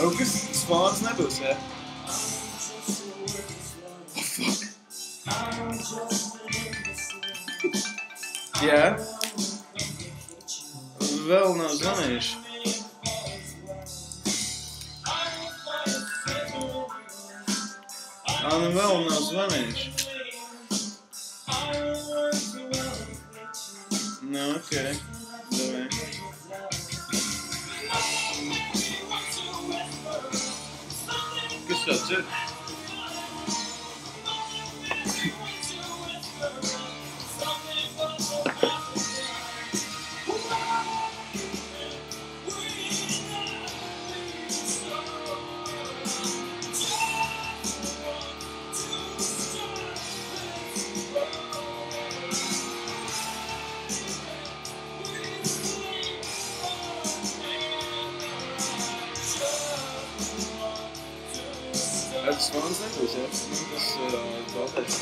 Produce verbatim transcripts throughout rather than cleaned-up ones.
Augas spāns nebūs, jā? Jā. Vēl nav zvanījuši. Ā, nu vēl nav zvanījuši. Nu, okei. Davai. Kas tāds ir? Tas spāns nebūs, jā? Nu, tas uh, baltais.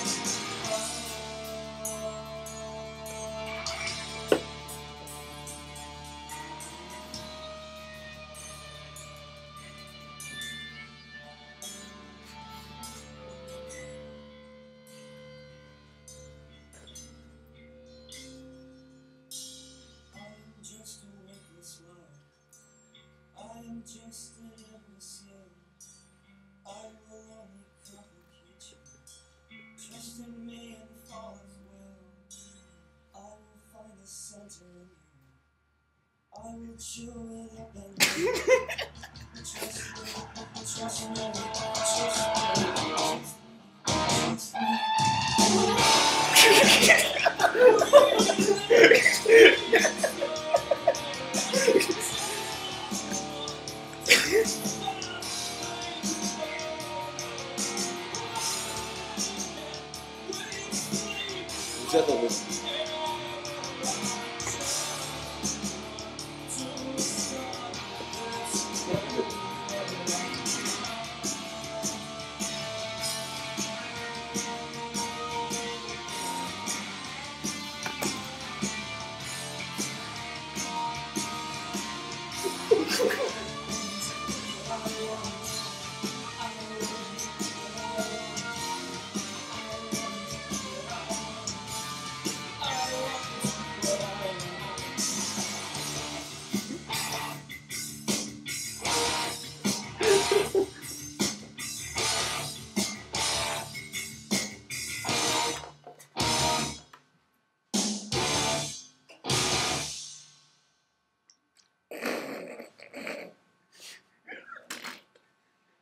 I will only complicate you. Trust in me and fall as well. I will find a center in you. I will chew it up and trust me, trust me, trust me, Settle this.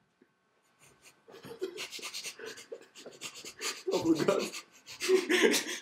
Oh my god.